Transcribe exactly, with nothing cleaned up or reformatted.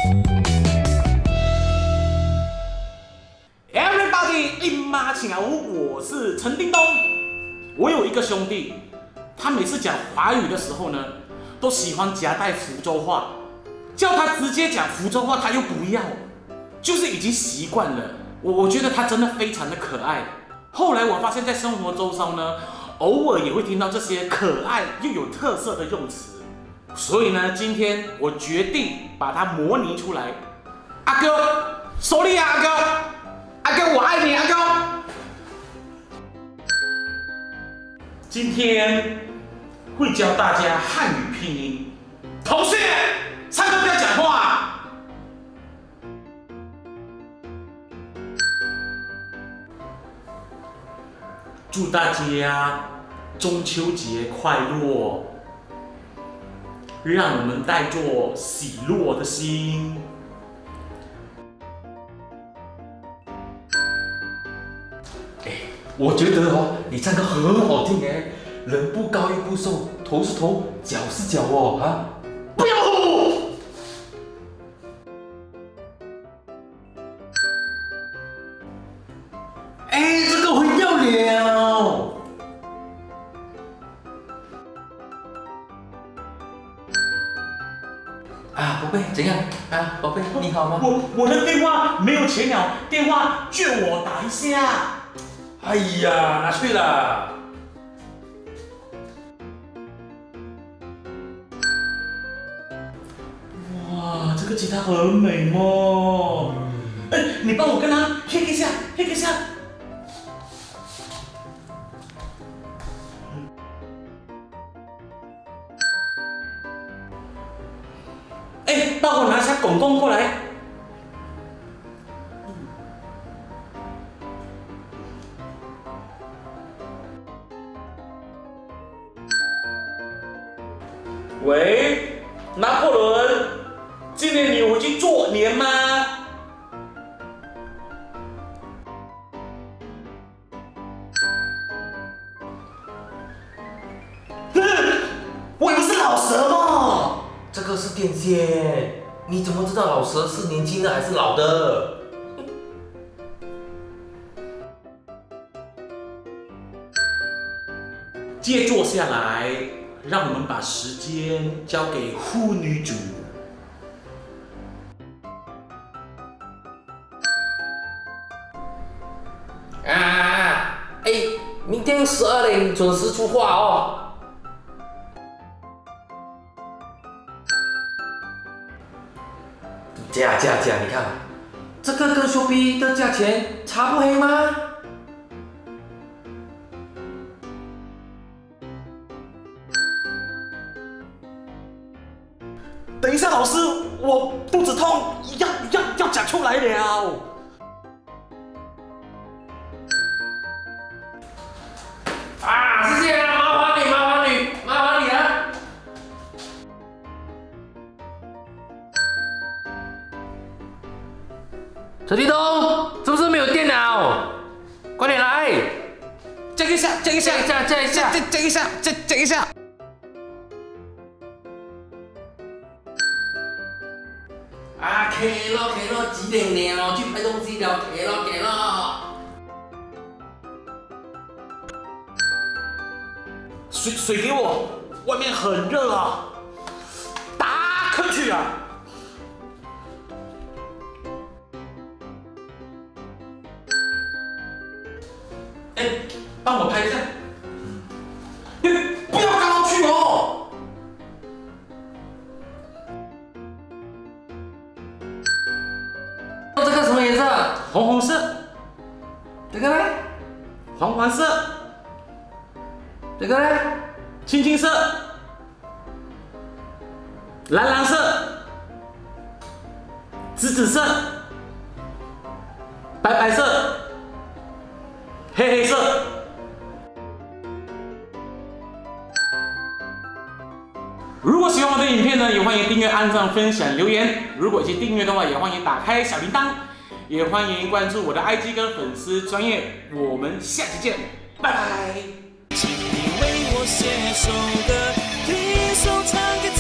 Everybody， 一马请啊！我是陈叮咚。我有一个兄弟，他每次讲华语的时候呢，都喜欢夹带福州话，叫他直接讲福州话，他又不要，就是已经习惯了。我我觉得他真的非常的可爱。后来我发现，在生活周遭呢，偶尔也会听到这些可爱又有特色的用词，所以呢，今天我决定把它模拟出来。阿哥，手里啊，阿哥，阿哥我爱你，阿哥。今天会教大家汉语拼音，同学，唱歌不要讲话。祝大家中秋节快乐，让我们带着喜乐的心。 哎，我觉得哦，你唱歌很好听哎，人不高又不瘦，头是头，脚是脚哦啊！ 不要吼！ 哎，这个很要了。啊，宝贝，怎样？啊，宝贝，你好吗？ 我我的电话没有钱了，电话借我打一下。 哎呀，拿去了。 哇，这个吉他很美哦。哎、嗯，你帮我跟他 hit 一下 ，hit 一下。哎，帮我拿下拱拱过来。喂，拿破仑，今年你回去做年吗？我以为是老蛇嘛。 这个是电线，你怎么知道老蛇是年轻的还是老的？ 接坐下来，让我们把时间交给妇女组。 啊，哎，明天十二点准时出发哦。价价价，你看，这个跟 Shopee 的价钱差不多吗？ 等一下，老师，我肚子痛，要要要讲出来了。 啊，谢谢啊，麻烦你，麻烦你，麻烦你啊！陈立东，是不是没有电脑？快点来！ 降一下，降一下， 降一下，降一下， 降一下，降降一下。 啊，给了给了，几点了？去拍东西了，给了给了。 水水给我，外面很热啊，打瞌去啊！哎，帮我拍一下。你不要刚刚去哦。 这个什么颜色？ 红红色。 这个呢？ 黄黄色。 这个呢？ 青青色。蓝蓝色。紫紫色。白白色。黑黑色。如果喜欢我的影片呢，也欢迎订阅、按赞、分享、留言。如果已经订阅的话，也欢迎打开小铃铛，也欢迎关注我的 I G 跟粉丝专页。我们下期见，拜拜。 请你为我写首歌，听一首唱给